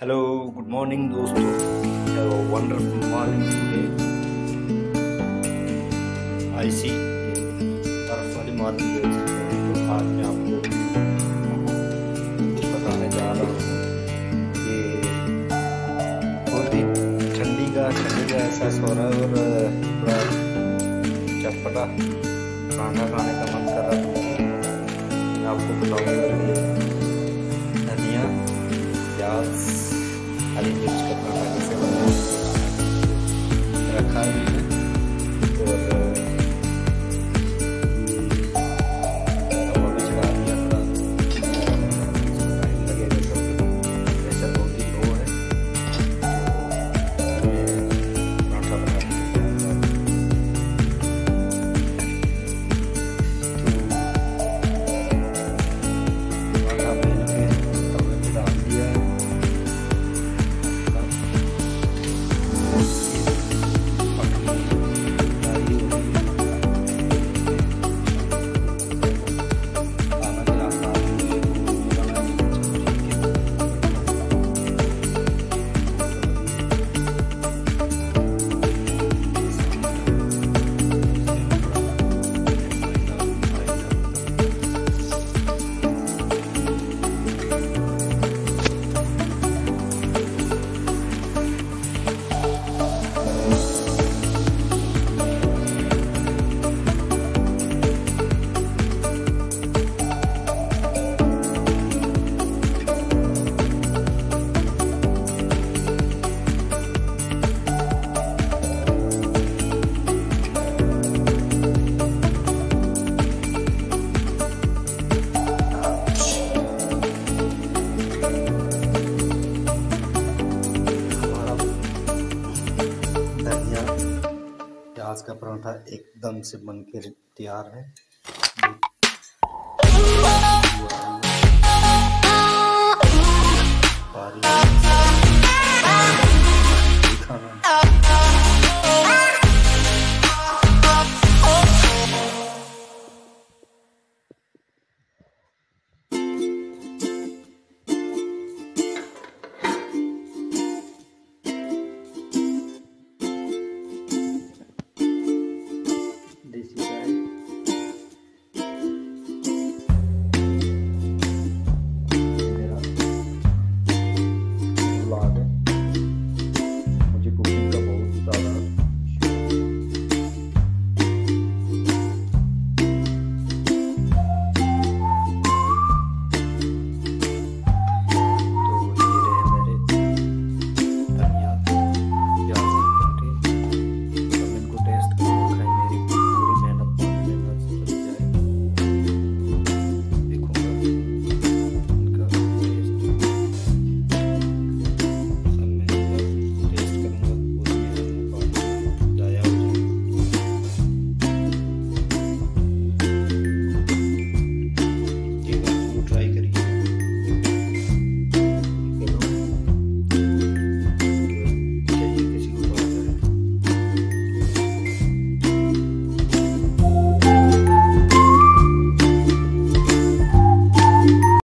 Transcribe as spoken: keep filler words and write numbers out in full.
Hello good morning दोस्तों, have a wonderful morning today. I see बर्फ वाली morning देख सकते हैं। तो आज मैं आपको बताने जा रहा हूँ कि बहुत ही ठंडी का ठंडी का एहसास हो रहा है और थोड़ा चटपटा खाना खाने का मन कर रहा है। मैं आपको बताऊँगा कि धनिया, प्याज, हरी मिर्च का पराठा कैसे बनाना रखा है और तवा भी चढ़ा दिया। थोड़ा टाइम लगेगा क्योंकि प्रेशर बहुत ही लो है। तो ये पराठा बना प्याज का पराठा एकदम से बन के तैयार है।